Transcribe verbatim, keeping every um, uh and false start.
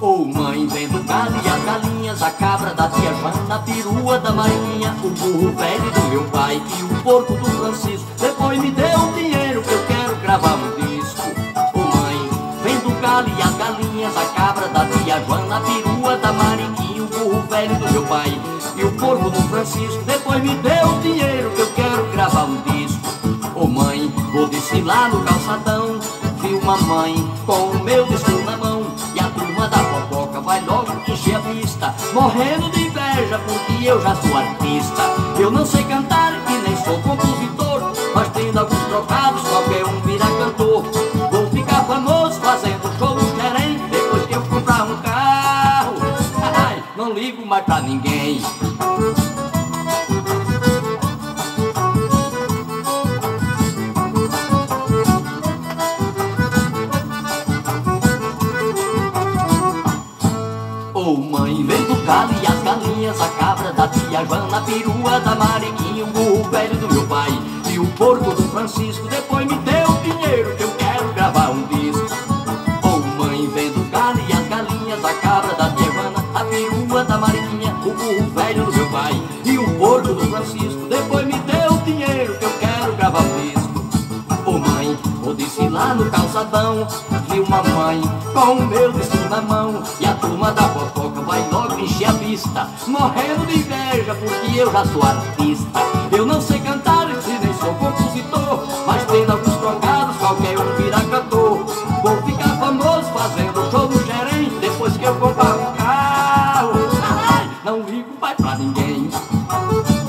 Ô mãe, vendo o gado e as galinhas, a cabra da tia Joana, a perua da Marinha, o burro velho do meu pai e o porco do Francisco. Depois me deu o dinheiro que eu quero gravar um disco. Ô mãe, vendo o galo e as galinhas, a cabra da tia Joana, a perua da Mariquinha, o burro velho do meu pai e o porco do Francisco. Depois me deu o dinheiro que eu quero gravar um disco. Ô mãe, vou desfilar no calçadão, vi uma mãe com o meu disco na mão, e a turma da fofoca vai logo encher a pista, morrendo de inveja porque eu já sou artista. Eu não sei cantar e nem sou compositor, mas tendo alguns trocados qualquer um vira cantor. Vou ficar famoso fazendo show no Xerém, depois que eu comprar um carro. Ai, não ligo mais pra ninguém. Ô mãe, vendo o galo e as galinhas, a cabra da tia Joana, a perua da Mariquinha, o burro velho do meu pai e o porco do Francisco. Depois me deu o dinheiro que eu quero gravar um disco. Ô mãe, vendo o galo e as galinhas, a cabra da tia Joana, a perua da Mariquinha, o burro velho do meu pai e o porco do Francisco. Depois me deu o dinheiro que eu quero gravar um disco. Ô mãe, vou desfilar no calçadão, vi uma mãe com o meu disco na mão, e a turma da fofoca vai logo encher a pista, morrendo de inveja porque eu já sou artista. Eu não sei cantar e nem sou compositor, mas tendo alguns trocados qualquer um vira cantor. Vou ficar famoso fazendo show no Xerém, depois que eu comprar um carro. Ai, não ligo mais pra ninguém.